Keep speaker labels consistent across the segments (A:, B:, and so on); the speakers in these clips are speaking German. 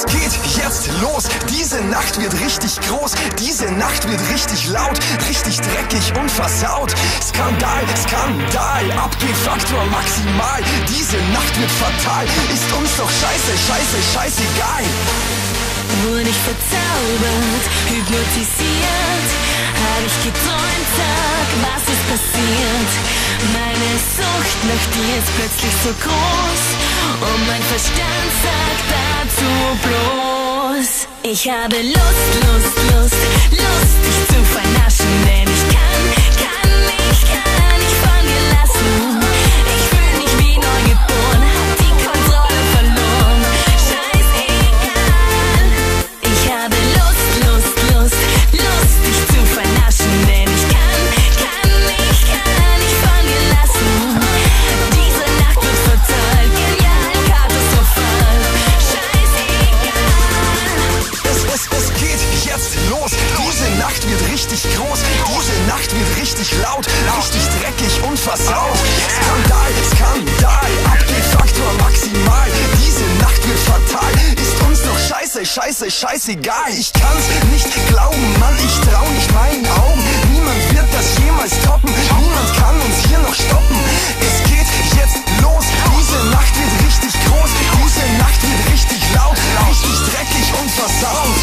A: geht jetzt los. Diese Nacht wird richtig groß, diese Nacht wird richtig laut, richtig dreckig und versaut. Skandal, Skandal, Abgehfaktor maximal. Diese Nacht wird fatal, ist uns doch scheißegal.
B: Wurde ich verzaubert, hypnotisiert, hab ich geträumt, Tag, was ist passiert? Meine Sucht nach dir ist plötzlich so groß und mein Verstand sagt dazu bloß: Ich habe Lust, dich zu vernaschen, denn ich kann nicht von dir lassen. Ich fühl mich wie neugeboren, hab die Kontrolle verloren. Scheißegal. Ich habe Lust, dich zu vernaschen, denn ich kann nicht von dir lassen. Diese Nacht wird fatal, genial, katastrophal. Scheißegal.
A: Es geht jetzt los. Diese Nacht wird richtig groß, diese Nacht wird richtig laut, richtig dreckig und versaut. Skandal, Abgehfaktor maximal. Diese Nacht wird fatal, ist uns doch scheißegal. Ich kann's nicht glauben, Mann, ich trau nicht meinen Augen. Niemand wird das jemals toppen, niemand kann uns hier noch stoppen. Es geht jetzt los, diese Nacht wird richtig groß, diese Nacht wird richtig laut, richtig dreckig und versaut.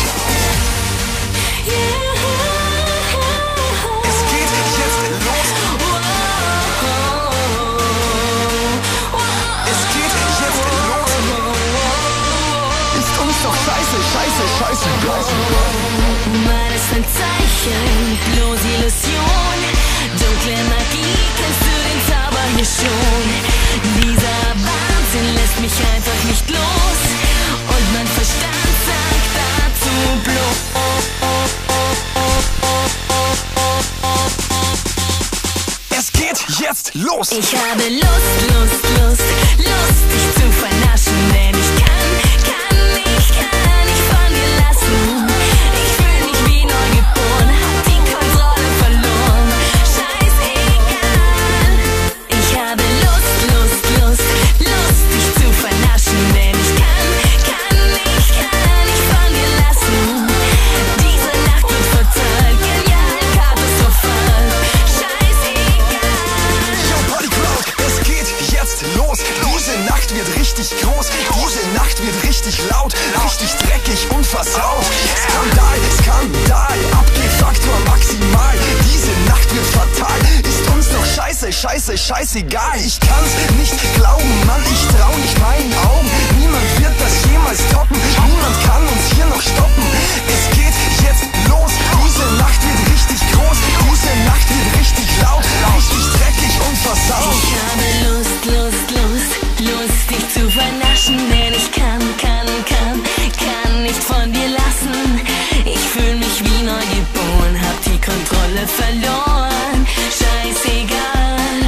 A: Es geht jetzt los. Es geht jetzt los. Ist uns doch scheißegal.
B: Mal ist ein Zeichen, bloß Illusion. Dunkle Magie, kennst du den Zauber hier schon? Dieser Wahnsinn lässt mich einfach nicht los und mein Verstand sagt dazu bloß:
A: Es geht jetzt los.
B: Ich habe Lust, dich zu vernaschen, denn ich kann nicht von dir lassen. Ich fühl mich wie neugeboren, hab die Kontrolle verloren. Scheißegal. Ich habe Lust, dich zu vernaschen, denn ich kann nicht von dir lassen. Diese Nacht wird fatal, genial, katastrophal. Scheißegal.
A: Yo, Party Crowd, es geht jetzt los. Diese Nacht wird richtig groß, diese Nacht wird richtig laut, richtig dreckig und versaut. Skandal, Abgehfaktor maximal. Diese Nacht wird fatal, ist uns doch scheißegal. Ich kann's nicht glauben, Mann, ich trau nicht meinen Augen. Niemand wird das jemals toppen, niemand kann uns hier noch stoppen. Es geht jetzt los, diese Nacht wird richtig groß, diese Nacht wird richtig laut, richtig dreckig und versaut.
B: Ich habe Lust, dich zu vernaschen, denn ich kann nicht von dir lassen. Ich fühl mich wie neugeboren, hab die Kontrolle verloren. Scheißegal.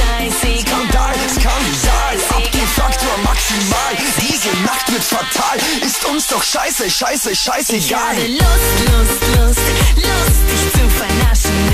A: Skandal, Abgehfaktor maximal. Diese Nacht wird fatal, ist uns doch scheißegal.
B: Ich habe Lust, dich zu vernaschen,